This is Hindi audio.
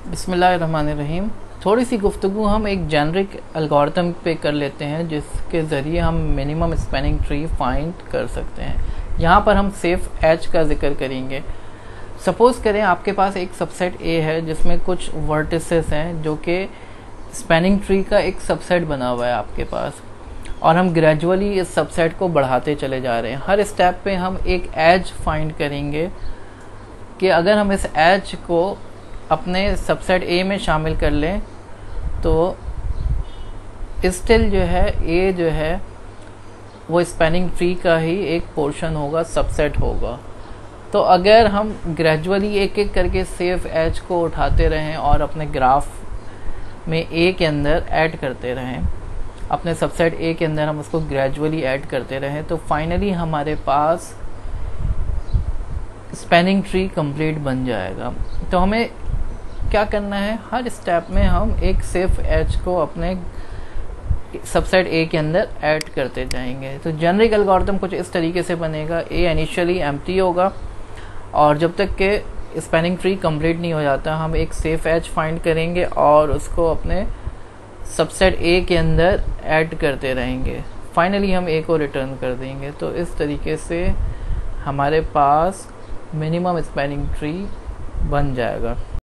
बिस्मिल्लाहिर्रहमानिर्रहीम। थोड़ी सी गुफ्तगू हम एक जेनरिक एल्गोरिथम पे कर लेते हैं जिसके ज़रिए हम मिनिमम स्पैनिंग ट्री फाइंड कर सकते हैं। यहाँ पर हम सिर्फ एच का जिक्र करेंगे। सपोज़ करें आपके पास एक सबसेट ए है जिसमें कुछ वर्टिसेस हैं जो कि स्पैनिंग ट्री का एक सबसेट बना हुआ है आपके पास, और हम ग्रेजुअली इस सबसेट को बढ़ाते चले जा रहे हैं। हर स्टेप पे हम एक एज फाइंड करेंगे कि अगर हम इस एज को अपने सबसेट ए में शामिल कर लें तो स्टिल जो है ए जो है वो स्पैनिंग ट्री का ही एक पोर्शन होगा, सबसेट होगा। तो अगर हम ग्रेजुअली एक एक करके सेफ एज को उठाते रहें और अपने ग्राफ में ए के अंदर ऐड करते रहें, अपने सबसेट ए के अंदर हम उसको ग्रेजुअली ऐड करते रहें, तो फाइनली हमारे पास स्पैनिंग ट्री कंप्लीट बन जाएगा। तो हमें क्या करना है, हर स्टेप में हम एक सेफ एज को अपने सबसेट ए के अंदर ऐड करते जाएंगे। तो जेनरिक एल्गोरिथम कुछ इस तरीके से बनेगा। ए इनिशियली एम्प्टी होगा और जब तक के स्पैनिंग ट्री कंप्लीट नहीं हो जाता हम एक सेफ एज फाइंड करेंगे और उसको अपने सबसेट ए के अंदर ऐड करते रहेंगे। फाइनली हम ए को रिटर्न कर देंगे। तो इस तरीके से हमारे पास मिनिमम स्पैनिंग ट्री बन जाएगा।